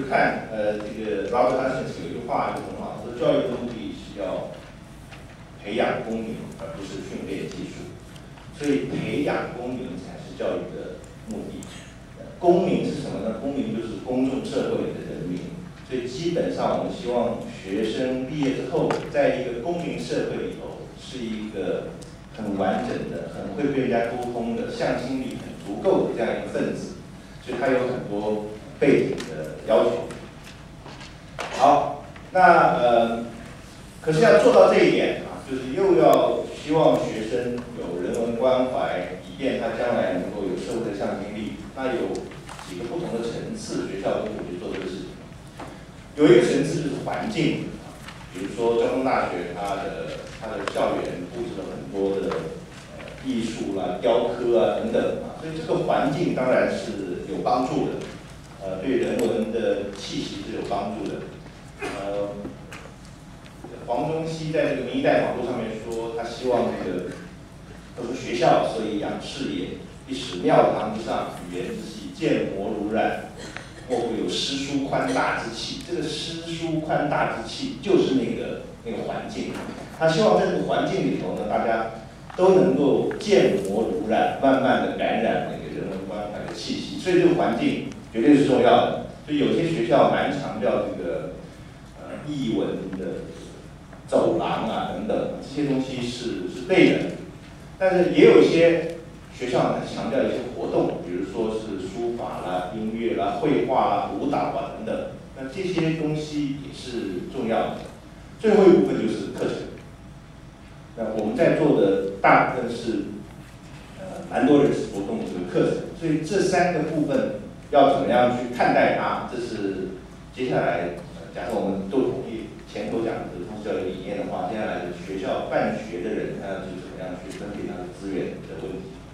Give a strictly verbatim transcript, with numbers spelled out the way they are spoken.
看，呃，这个 Robert Hutchins 有一句话就很好，说教育的目的是要培养公民，而不是训练技术。所以培养公民才是教育的目的。公民是什么呢？公民就是公众社会里的人民。所以基本上我们希望学生毕业之后，在一个公民社会里头，是一个很完整的、很会跟人家沟通的、向心力很足够的这样一个分子。所以他有很多背景的要求。好，那呃，可是要做到这一点啊，就是又要希望学生有人文关怀，以便他将来能够有社会的向心力。那有几个不同的层次，学校都可以去做这个事情。有一个层次就是环境，比如说交通大学，它的它的校园布置了很多的呃艺术啦、雕刻啊等等啊，所以这个环境当然是有帮助的，呃，对人文的气息是有帮助的。呃，黄宗羲在这个民意代访录上面说，他希望这个都是学校，所以养士也。一使庙堂之上，语言之气，建模如染，莫不有诗书宽大之气。这个诗书宽大之气，就是那个那个环境。他希望在这个环境里头呢，大家都能够建模如染，慢慢的感染那个人文关怀的气息。所以这个环境绝对是重要的。所以有些学校蛮强调这个呃艺文的走廊啊等等，这些东西是是对的。但是也有一些学校很强调一些活动，比如说是书法啦、音乐啦、绘画啦、舞蹈啊等等。那这些东西也是重要的。最后一部分就是课程。那我们在做的大部分是呃蛮多人是活动这个课程，所以这三个部分要怎么样去看待它，这是接下来呃假设我们都同意前头讲的通识教育理念的话，接下来的学校办学的人他要去怎么样去分配他的资源的问题。